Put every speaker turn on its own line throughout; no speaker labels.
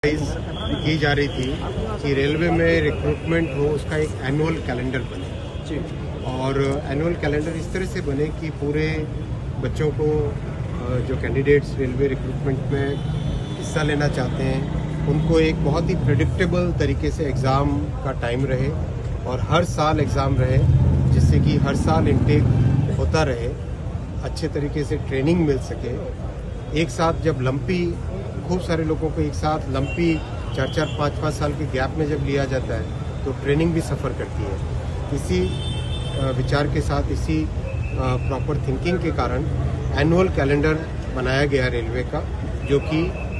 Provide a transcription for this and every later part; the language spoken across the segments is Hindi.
की जा रही थी कि रेलवे में रिक्रूटमेंट हो उसका एक एनुअल कैलेंडर बने और एनुअल कैलेंडर इस तरह से बने कि पूरे बच्चों को जो कैंडिडेट्स रेलवे रिक्रूटमेंट में हिस्सा लेना चाहते हैं उनको एक बहुत ही प्रेडिक्टेबल तरीके से एग्ज़ाम का टाइम रहे और हर साल एग्ज़ाम रहे, जिससे कि हर साल इनटेक होता रहे, अच्छे तरीके से ट्रेनिंग मिल सके। एक साथ जब लंपी खूब सारे लोगों को एक साथ लंपी 4-4, 5-5 साल के गैप में जब लिया जाता है तो ट्रेनिंग भी सफ़र करती है। इसी विचार के साथ, इसी प्रॉपर थिंकिंग के कारण एनुअल कैलेंडर बनाया गया रेलवे का, जो कि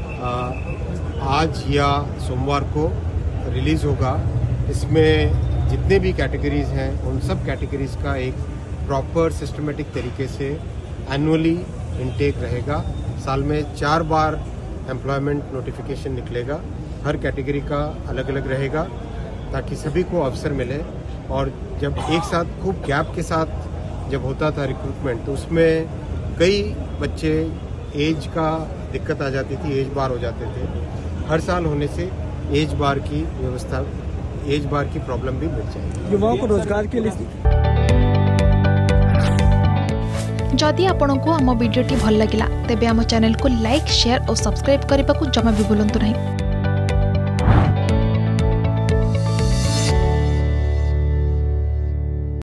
आज या सोमवार को रिलीज़ होगा। इसमें जितने भी कैटेगरीज हैं उन सब कैटेगरीज का एक प्रॉपर सिस्टमेटिक तरीके से एनुअली इनटेक रहेगा। साल में 4 बार एम्प्लॉयमेंट नोटिफिकेशन निकलेगा, हर कैटेगरी का अलग अलग रहेगा ताकि सभी को अवसर मिले। और जब एक साथ खूब गैप के साथ जब होता था रिक्रूटमेंट तो उसमें कई बच्चे एज का दिक्कत आ जाती थी, एज बार हो जाते थे। हर साल होने से एज बार की व्यवस्था, एज बार की प्रॉब्लम भी मिल जाएगी।
युवाओं को रोजगार के लिए
जदि आपंक आम भिडी भल लगा तेब आम चैनल को लाइक, शेयर और सब्सक्राइब करने को जमा भी भूलु नहीं।